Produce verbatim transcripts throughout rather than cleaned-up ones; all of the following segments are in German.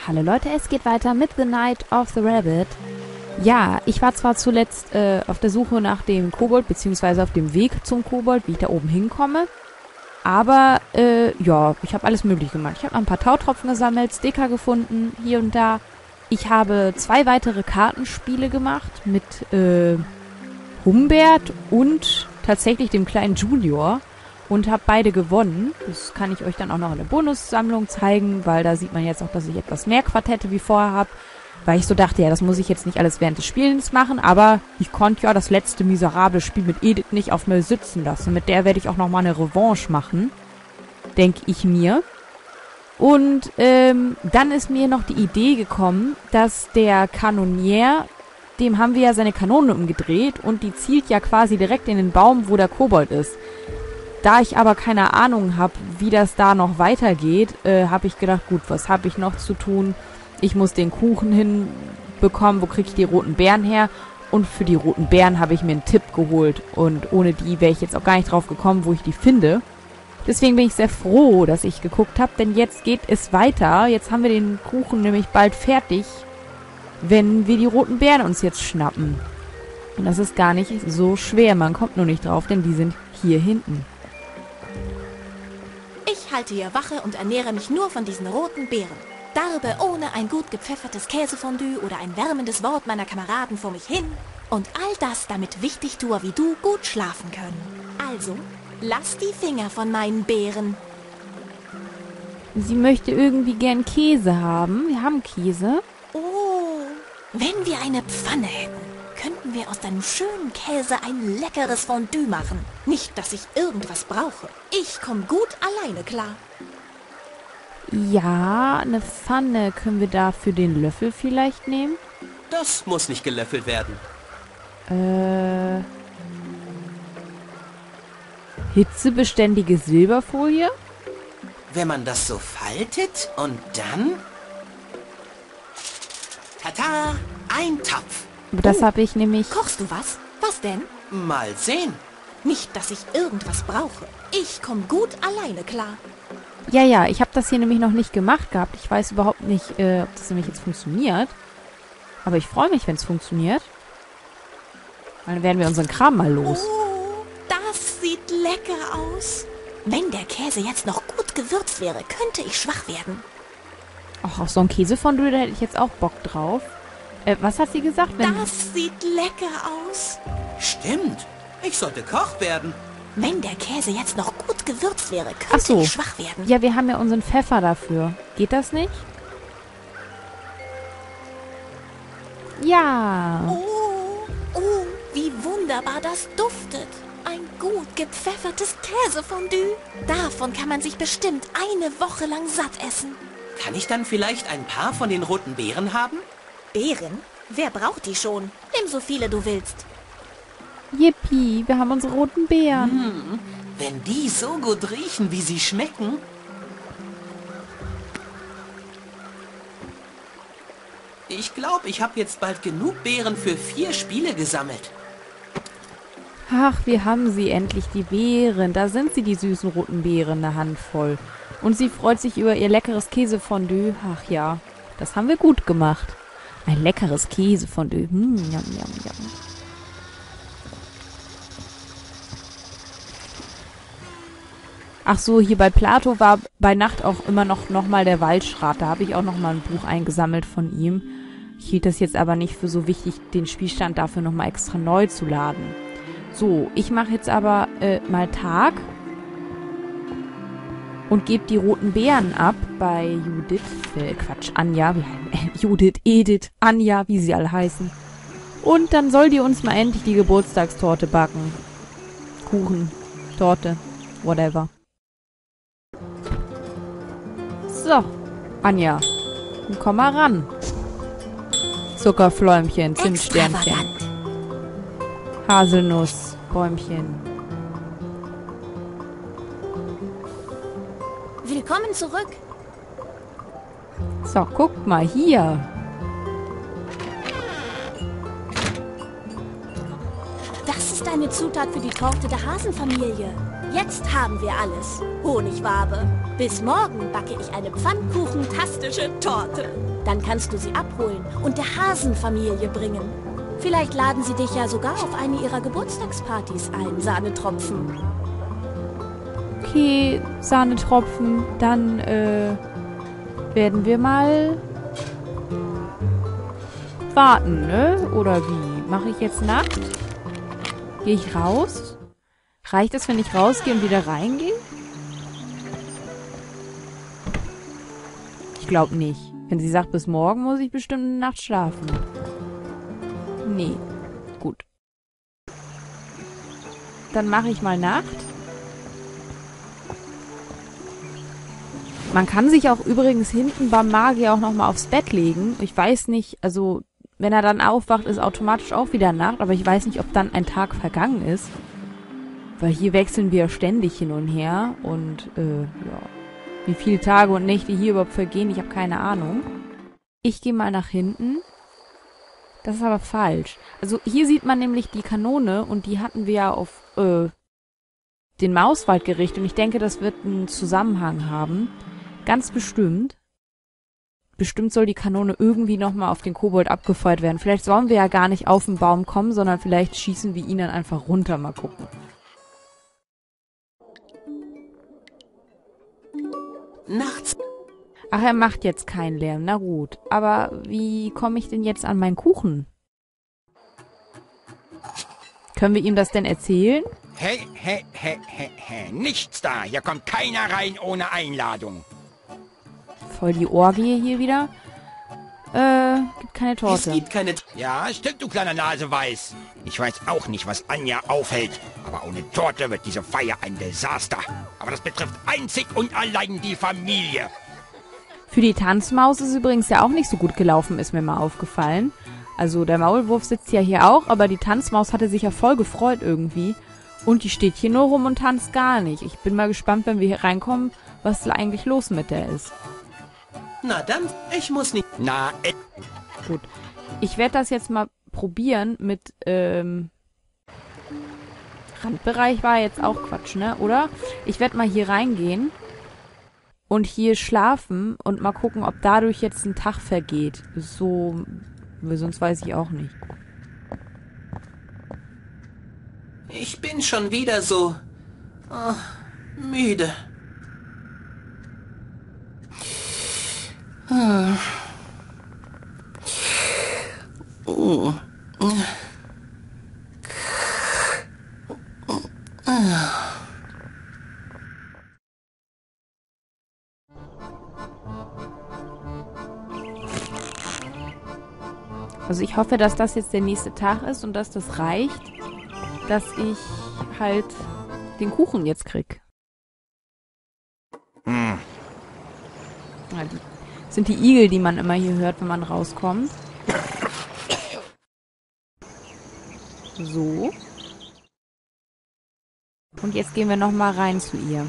Hallo Leute, es geht weiter mit The Night of the Rabbit. Ja, ich war zwar zuletzt äh, auf der Suche nach dem Kobold, beziehungsweise auf dem Weg zum Kobold, wie ich da oben hinkomme. Aber, äh, ja, ich habe alles möglich gemacht. Ich habe ein paar Tautropfen gesammelt, Sticker gefunden, hier und da. Ich habe zwei weitere Kartenspiele gemacht mit, äh, Humbert und tatsächlich dem kleinen Junior. Und habe beide gewonnen. Das kann ich euch dann auch noch in der Bonussammlung zeigen, weil da sieht man jetzt auch, dass ich etwas mehr Quartette wie vorher habe. Weil ich so dachte, ja, das muss ich jetzt nicht alles während des Spielens machen, aber ich konnte ja das letzte miserable Spiel mit Edith nicht auf mir sitzen lassen. Mit der werde ich auch nochmal eine Revanche machen, denke ich mir. Und ähm, dann ist mir noch die Idee gekommen, dass der Kanonier, dem haben wir ja seine Kanone umgedreht und die zielt ja quasi direkt in den Baum, wo der Kobold ist. Da ich aber keine Ahnung habe, wie das da noch weitergeht, äh, habe ich gedacht, gut, was habe ich noch zu tun? Ich muss den Kuchen hinbekommen, wo kriege ich die roten Beeren her? Und für die roten Beeren habe ich mir einen Tipp geholt. Und ohne die wäre ich jetzt auch gar nicht drauf gekommen, wo ich die finde. Deswegen bin ich sehr froh, dass ich geguckt habe, denn jetzt geht es weiter. Jetzt haben wir den Kuchen nämlich bald fertig, wenn wir die roten Beeren uns jetzt schnappen. Und das ist gar nicht so schwer, man kommt nur nicht drauf, denn die sind hier hinten. Ich halte hier Wache und ernähre mich nur von diesen roten Beeren. Darbe ohne ein gut gepfeffertes Käsefondue oder ein wärmendes Wort meiner Kameraden vor mich hin. Und all das, damit Wichtigtuer wie du gut schlafen können. Also, lass die Finger von meinen Beeren. Sie möchte irgendwie gern Käse haben. Wir haben Käse. Oh, wenn wir eine Pfanne hätten, könnten wir aus deinem schönen Käse ein leckeres Fondue machen. Nicht, dass ich irgendwas brauche. Ich komme gut alleine klar. Ja, eine Pfanne. Können wir dafür den Löffel vielleicht nehmen? Das muss nicht gelöffelt werden. Äh... Hitzebeständige Silberfolie? Wenn man das so faltet und dann... Tata, ein Topf. Das Oh, habe ich nämlich... Kochst du was? Was denn? Mal sehen. Nicht, dass ich irgendwas brauche. Ich komme gut alleine klar. Ja, ja, ich habe das hier nämlich noch nicht gemacht gehabt. Ich weiß überhaupt nicht, äh, ob das nämlich jetzt funktioniert. Aber ich freue mich, wenn es funktioniert. Dann werden wir unseren Kram mal los. Oh, das sieht lecker aus. Wenn der Käse jetzt noch gut gewürzt wäre, könnte ich schwach werden. Ach, auf so ein Käsefondue, da hätte ich jetzt auch Bock drauf. Äh, was hat sie gesagt? Wenn Das sieht lecker aus. Stimmt. Ich sollte Koch werden. Wenn der Käse jetzt noch gut gewürzt wäre, könnte Ach so. ich schwach werden. Ja, wir haben ja unseren Pfeffer dafür. Geht das nicht? Ja. Oh, oh, wie wunderbar das duftet. Ein gut gepfeffertes Käsefondue. Davon kann man sich bestimmt eine Woche lang satt essen. Kann ich dann vielleicht ein paar von den roten Beeren haben? Beeren? Wer braucht die schon? Nimm so viele du willst. Yippie, wir haben unsere roten Beeren. Hm, wenn die so gut riechen, wie sie schmecken. Ich glaube, ich habe jetzt bald genug Beeren für vier Spiele gesammelt. Ach, wir haben sie endlich, die Beeren. Da sind sie, die süßen roten Beeren, eine Handvoll. Und sie freut sich über ihr leckeres Käsefondue. Ach ja, das haben wir gut gemacht. Ein leckeres Käsefondue. Hm, jam, jam, jam. Ach so, hier bei Plato war bei Nacht auch immer noch, noch mal der Waldschrat. Da habe ich auch noch mal ein Buch eingesammelt von ihm. Ich hielt das jetzt aber nicht für so wichtig, den Spielstand dafür noch mal extra neu zu laden. So, ich mache jetzt aber äh, mal Tag und gebe die roten Beeren ab bei Judith, äh, Quatsch, Anja, wie, äh, Judith, Edith, Anja, wie sie alle heißen. Und dann soll die uns mal endlich die Geburtstagstorte backen. Kuchen, Torte, whatever. So, Anja, dann komm mal ran. Zuckerfläumchen, Zimtsternchen, Haselnuss, Bäumchen. Willkommen zurück. So, guck mal hier. Das ist eine Zutat für die Torte der Hasenfamilie. Jetzt haben wir alles. Honigwabe. Bis morgen backe ich eine pfannkuchentastische Torte. Dann kannst du sie abholen und der Hasenfamilie bringen. Vielleicht laden sie dich ja sogar auf eine ihrer Geburtstagspartys ein, Sahnetropfen. Okay, Sahnetropfen, dann äh, werden wir mal warten, ne? Oder wie? Mache ich jetzt Nacht? Gehe ich raus? Reicht es, wenn ich rausgehe und wieder reingehe? Ich glaube nicht. Wenn sie sagt, bis morgen muss ich bestimmt eine Nacht schlafen. Nee. Gut. Dann mache ich mal Nacht. Man kann sich auch übrigens hinten beim Magier auch nochmal aufs Bett legen. Ich weiß nicht, also wenn er dann aufwacht, ist automatisch auch wieder Nacht. Aber ich weiß nicht, ob dann ein Tag vergangen ist. Weil hier wechseln wir ständig hin und her. Und, äh, ja. Wie viele Tage und Nächte hier überhaupt vergehen, ich habe keine Ahnung. Ich gehe mal nach hinten. Das ist aber falsch. Also hier sieht man nämlich die Kanone und die hatten wir ja auf äh, den Mauswald gerichtet. Und ich denke, das wird einen Zusammenhang haben. Ganz bestimmt. Bestimmt soll die Kanone irgendwie nochmal auf den Kobold abgefeuert werden. Vielleicht sollen wir ja gar nicht auf den Baum kommen, sondern vielleicht schießen wir ihn dann einfach runter. Mal gucken. Nachts. Ach, er macht jetzt keinen Lärm. Na gut. Aber wie komme ich denn jetzt an meinen Kuchen? Können wir ihm das denn erzählen? Hey, hey, hey, hey, hey. Nichts da. Hier kommt keiner rein ohne Einladung. Voll die Orgie hier wieder. Äh, gibt keine Es Torte. gibt keine... Ja, stimmt, du kleiner Naseweiß. Ich weiß auch nicht, was Anja aufhält. Aber ohne Torte wird diese Feier ein Desaster. Aber das betrifft einzig und allein die Familie. Für die Tanzmaus ist übrigens ja auch nicht so gut gelaufen, ist mir mal aufgefallen. Also der Maulwurf sitzt ja hier auch, aber die Tanzmaus hatte sich ja voll gefreut irgendwie. Und die steht hier nur rum und tanzt gar nicht. Ich bin mal gespannt, wenn wir hier reinkommen, was da eigentlich los mit der ist. Na dann, ich muss nicht... Na, äh, Gut. Ich werde das jetzt mal probieren mit, ähm... Randbereich war jetzt auch Quatsch, ne? Oder? Ich werde mal hier reingehen und hier schlafen und mal gucken, ob dadurch jetzt ein Tag vergeht. So... Sonst weiß ich auch nicht. Ich bin schon wieder so... Oh, müde. Hm. Oh. Also ich hoffe, dass das jetzt der nächste Tag ist und dass das reicht, dass ich halt den Kuchen jetzt krieg. hm. Ja, die sind die Igel, die man immer hier hört, wenn man rauskommt. So. Und jetzt gehen wir nochmal rein zu ihr.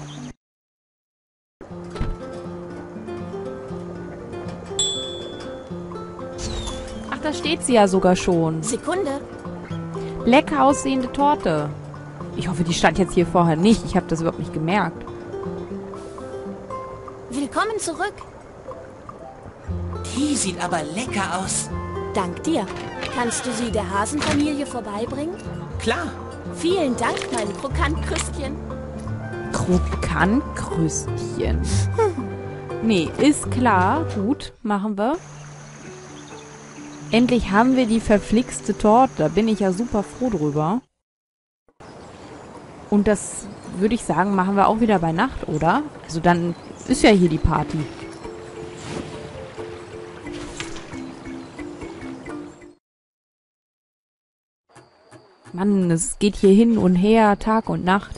Ach, da steht sie ja sogar schon. Sekunde. Lecker aussehende Torte. Ich hoffe, die stand jetzt hier vorher nicht. Ich habe das überhaupt nicht gemerkt. Willkommen zurück. Die sieht aber lecker aus. Dank dir. Kannst du sie der Hasenfamilie vorbeibringen? Klar. Vielen Dank, mein Krokantkrüstchen. Krokantkrüstchen. Nee, ist klar. Gut, machen wir. Endlich haben wir die verflixte Torte. Da bin ich ja super froh drüber. Und das, würde ich sagen, machen wir auch wieder bei Nacht, oder? Also dann ist ja hier die Party. Mann, es geht hier hin und her, Tag und Nacht.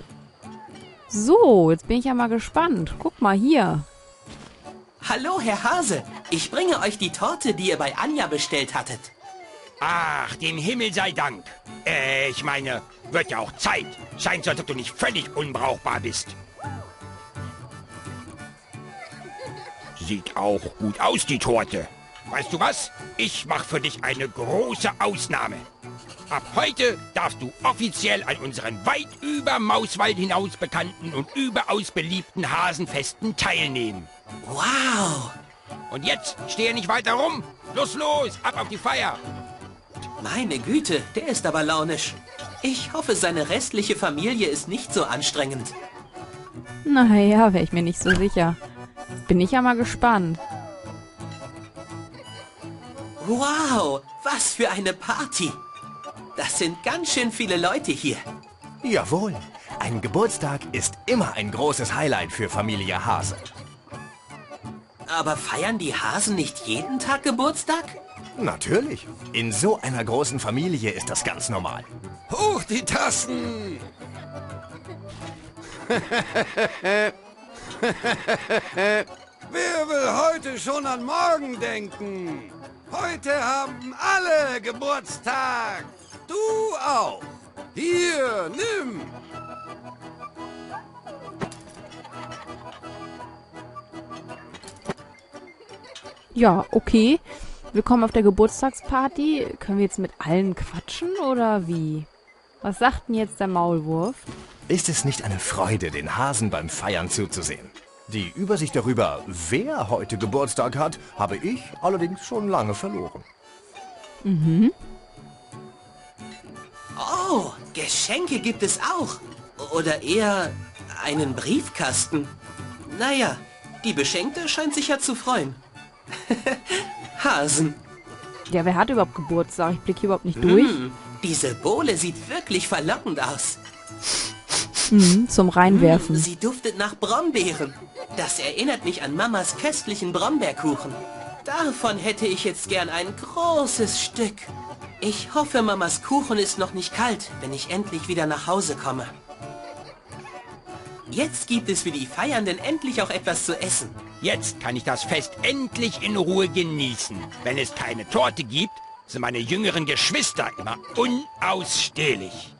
So, jetzt bin ich ja mal gespannt. Guck mal hier. Hallo, Herr Hase. Ich bringe euch die Torte, die ihr bei Anja bestellt hattet. Ach, dem Himmel sei Dank. Äh, ich meine, wird ja auch Zeit. Scheint so, als ob du nicht völlig unbrauchbar bist. Sieht auch gut aus, die Torte. Weißt du was? Ich mache für dich eine große Ausnahme. Ab heute darfst du offiziell an unseren weit über Mauswald hinaus bekannten und überaus beliebten Hasenfesten teilnehmen. Wow. Und jetzt stehe nicht weiter rum. Los, los, ab auf die Feier. Meine Güte, der ist aber launisch. Ich hoffe, seine restliche Familie ist nicht so anstrengend. Naja, wäre ich mir nicht so sicher. Bin ich ja mal gespannt. Wow, was für eine Party. Das sind ganz schön viele Leute hier. Jawohl, ein Geburtstag ist immer ein großes Highlight für Familie Hase. Aber feiern die Hasen nicht jeden Tag Geburtstag? Natürlich, in so einer großen Familie ist das ganz normal. Hoch die Tassen! Wer will heute schon an morgen denken? Heute haben alle Geburtstag. Du auch. Hier, nimm. Ja, okay. Willkommen auf der Geburtstagsparty. Können wir jetzt mit allen quatschen oder wie? Was sagt denn jetzt der Maulwurf? Ist es nicht eine Freude, den Hasen beim Feiern zuzusehen? Die Übersicht darüber, wer heute Geburtstag hat, habe ich allerdings schon lange verloren. Mhm. Oh, Geschenke gibt es auch. Oder eher einen Briefkasten. Naja, die Beschenkte scheint sich ja zu freuen. Hasen. Ja, wer hat überhaupt Geburtstag? Ich blicke hier überhaupt nicht durch. Mm, diese Bohle sieht wirklich verlockend aus. Mhm, zum Reinwerfen. Mm, sie duftet nach Brombeeren. Das erinnert mich an Mamas köstlichen Brombeerkuchen. Davon hätte ich jetzt gern ein großes Stück. Ich hoffe, Mamas Kuchen ist noch nicht kalt, wenn ich endlich wieder nach Hause komme. Jetzt gibt es für die Feiernden endlich auch etwas zu essen. Jetzt kann ich das Fest endlich in Ruhe genießen. Wenn es keine Torte gibt, sind meine jüngeren Geschwister immer unausstehlich.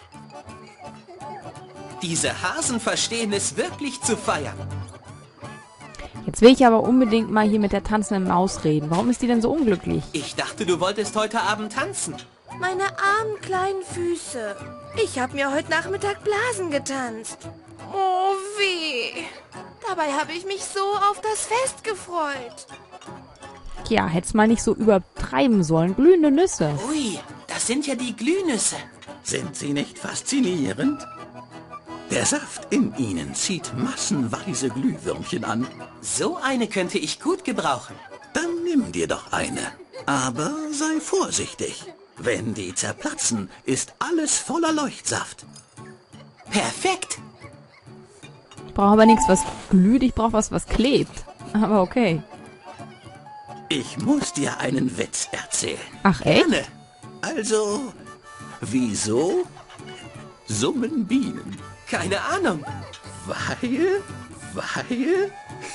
Diese Hasen verstehen es wirklich zu feiern. Jetzt will ich aber unbedingt mal hier mit der tanzenden Maus reden. Warum ist die denn so unglücklich? Ich dachte, du wolltest heute Abend tanzen. Meine armen kleinen Füße. Ich habe mir heute Nachmittag Blasen getanzt. Oh, weh. Dabei habe ich mich so auf das Fest gefreut. Ja, hätt's mal nicht so übertreiben sollen. Glühende Nüsse. Ui, das sind ja die Glühnüsse. Sind sie nicht faszinierend? Der Saft in ihnen zieht massenweise Glühwürmchen an. So eine könnte ich gut gebrauchen. Dann nimm dir doch eine. Aber sei vorsichtig. Wenn die zerplatzen, ist alles voller Leuchtsaft. Perfekt. Ich brauche aber nichts, was glüht. Ich brauche was, was klebt. Aber okay. Ich muss dir einen Witz erzählen. Ach, echt? Gerne. Also, wieso summen Bienen? Keine Ahnung. Weil, weil...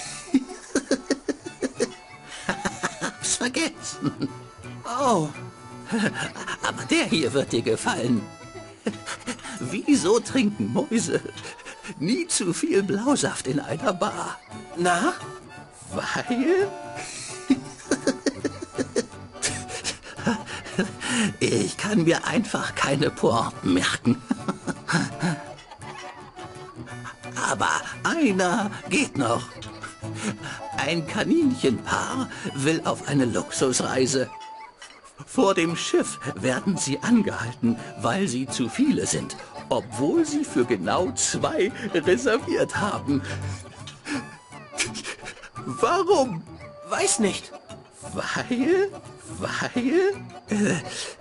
Hab's vergessen. Oh, Aber der hier wird dir gefallen. Wieso trinken Mäuse nie zu viel Blausaft in einer Bar? na? Weil... Ich kann mir einfach keine Pointen merken. Aber einer geht noch. Ein Kaninchenpaar will auf eine Luxusreise. Vor dem Schiff werden sie angehalten, weil sie zu viele sind, obwohl sie für genau zwei reserviert haben. Warum? Weiß nicht. Weil, weil, äh,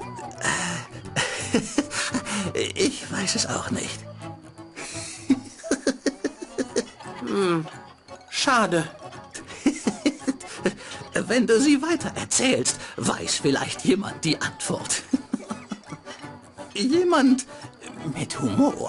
äh, ich weiß es auch nicht. Schade. Wenn du sie weiter erzählst, weiß vielleicht jemand die Antwort. Jemand mit Humor.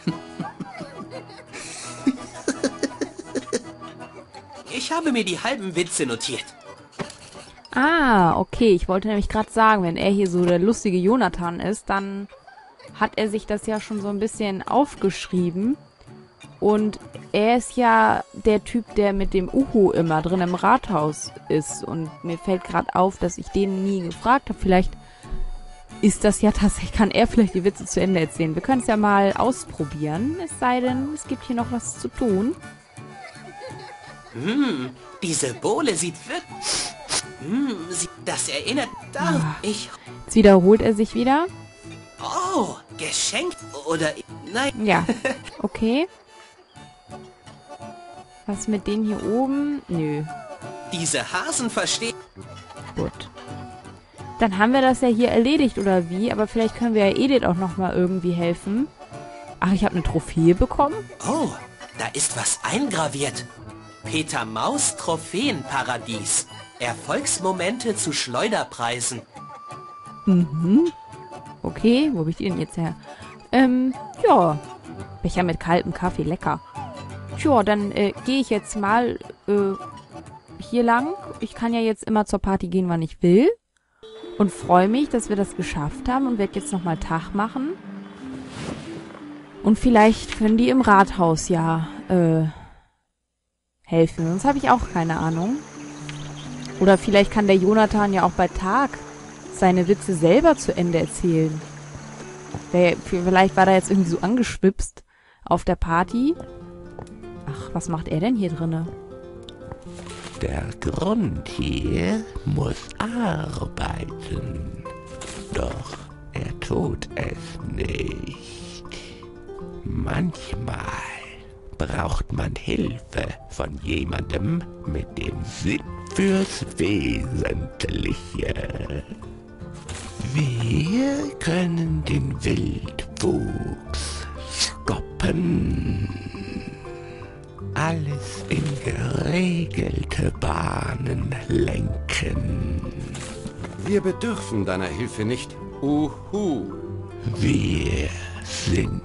Ich habe mir die halben Witze notiert. Ah, okay. Ich wollte nämlich gerade sagen, wenn er hier so der lustige Jonathan ist, dann hat er sich das ja schon so ein bisschen aufgeschrieben. Und er ist ja der Typ, der mit dem Uhu immer drin im Rathaus ist. Und mir fällt gerade auf, dass ich den nie gefragt habe. Vielleicht ist das ja tatsächlich, kann er vielleicht die Witze zu Ende erzählen. Wir können es ja mal ausprobieren. Es sei denn, es gibt hier noch was zu tun. Hm, diese Bohle sieht wirklich... Hm, sie, das erinnert... Da, ich... Jetzt wiederholt er sich wieder. Oh, geschenkt oder... Nein. Ja, okay. Was mit denen hier oben? Nö. Diese Hasen verstehen... Gut. Dann haben wir das ja hier erledigt, oder wie? Aber vielleicht können wir ja Edith auch nochmal irgendwie helfen. Ach, ich habe eine Trophäe bekommen? Oh, da ist was eingraviert. Peter Maus Trophäenparadies. Erfolgsmomente zu Schleuderpreisen. Mhm. Okay, wo habe ich die denn jetzt her? Ähm, ja. Becher mit kaltem Kaffee, lecker. Tja, dann äh, gehe ich jetzt mal äh, hier lang. Ich kann ja jetzt immer zur Party gehen, wann ich will. Und freue mich, dass wir das geschafft haben und werde jetzt nochmal Tag machen. Und vielleicht können die im Rathaus ja äh, helfen. Sonst habe ich auch keine Ahnung. Oder vielleicht kann der Jonathan ja auch bei Tag seine Witze selber zu Ende erzählen. Der, vielleicht war er jetzt irgendwie so angeschwipst auf der Party. Ach, was macht er denn hier drinne? Der Grund hier muss arbeiten. Doch er tut es nicht. Manchmal braucht man Hilfe von jemandem mit dem Sinn fürs Wesentliche. Wir können den Wildwuchs stoppen. Alles in geregelte Bahnen lenken. Wir bedürfen deiner Hilfe nicht. Uhu. Wir sind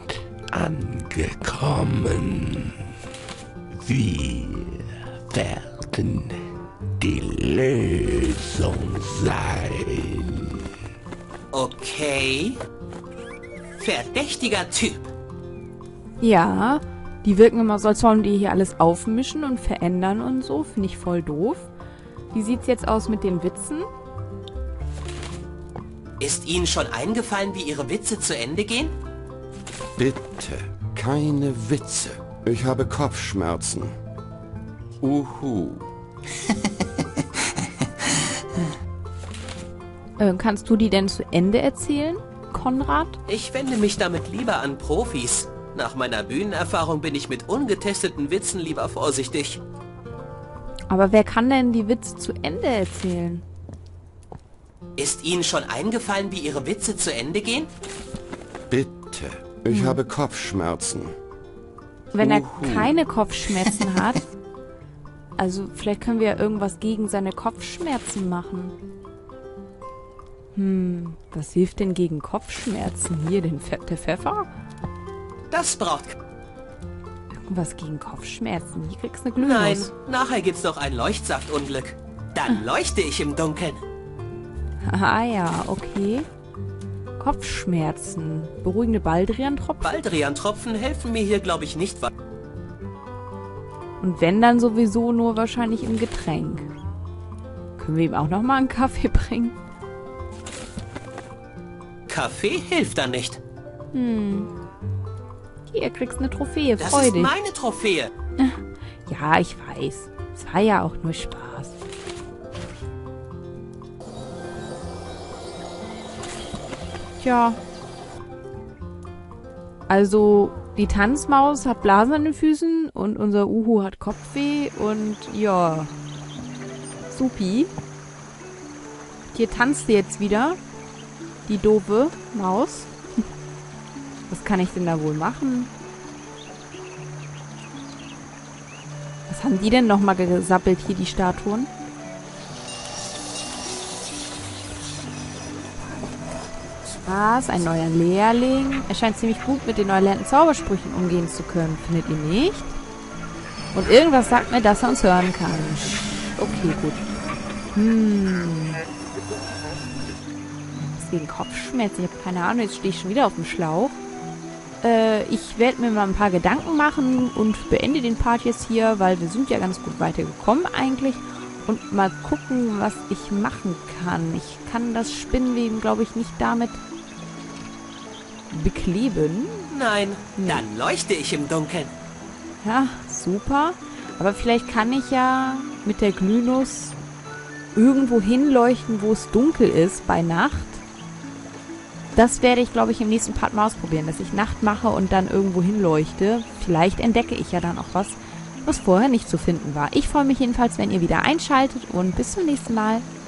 angekommen. Wir werden die Lösung sein. Okay. Verdächtiger Typ. Ja, die wirken immer so, als wollen die hier alles aufmischen und verändern und so. Finde ich voll doof. Wie sieht's jetzt aus mit den Witzen? Ist Ihnen schon eingefallen, wie Ihre Witze zu Ende gehen? Bitte, keine Witze. Ich habe Kopfschmerzen. Uhu. äh, kannst du die denn zu Ende erzählen, Konrad? Ich wende mich damit lieber an Profis. Nach meiner Bühnenerfahrung bin ich mit ungetesteten Witzen lieber vorsichtig. Aber wer kann denn die Witze zu Ende erzählen? Ist Ihnen schon eingefallen, wie Ihre Witze zu Ende gehen? Bitte, ich hm. habe Kopfschmerzen. Wenn er Uhu. keine Kopfschmerzen hat, also vielleicht können wir ja irgendwas gegen seine Kopfschmerzen machen. Hm, was hilft denn gegen Kopfschmerzen? Hier, den Pfe der Pfeffer? Das braucht... Irgendwas gegen Kopfschmerzen. Hier kriegst du eine Glühnuss. Nein, nachher gibt's noch ein Leuchtsaftunglück. Dann leuchte ich im Dunkeln. Ah ja, okay. Kopfschmerzen. Beruhigende Baldrian-Tropfen? Baldrian-Tropfen helfen mir hier, glaube ich, nicht weiter. Und wenn, dann sowieso nur wahrscheinlich im Getränk. Können wir ihm auch noch mal einen Kaffee bringen? Kaffee hilft da nicht. Hm. Hier, kriegst eine Trophäe. Das Freu ist dich. meine Trophäe. Ja, ich weiß. Es war ja auch nur Spaß. Tja. Also, die Tanzmaus hat Blasen an den Füßen und unser Uhu hat Kopfweh und ja. Supi. Hier tanzt sie jetzt wieder. Die doofe Maus. Was kann ich denn da wohl machen? Was haben die denn nochmal gesappelt hier, die Statuen? Was? Ein neuer Lehrling? Er scheint ziemlich gut mit den neu erlernten Zaubersprüchen umgehen zu können. Findet ihr nicht? Und irgendwas sagt mir, dass er uns hören kann. Okay, gut. Hm. Was gegen Kopfschmerzen? Ich habe keine Ahnung. Jetzt stehe ich schon wieder auf dem Schlauch. Äh, ich werde mir mal ein paar Gedanken machen und beende den Part jetzt hier, weil wir sind ja ganz gut weitergekommen eigentlich. Und mal gucken, was ich machen kann. Ich kann das Spinnweben, glaube ich, nicht damit bekleben. Nein, dann leuchte ich im Dunkeln. Ja, super. Aber vielleicht kann ich ja mit der Glühnuss irgendwo hinleuchten, wo es dunkel ist bei Nacht. Das werde ich, glaube ich, im nächsten Part mal ausprobieren, dass ich Nacht mache und dann irgendwo hinleuchte. Vielleicht entdecke ich ja dann auch was, was vorher nicht zu finden war. Ich freue mich jedenfalls, wenn ihr wieder einschaltet und bis zum nächsten Mal.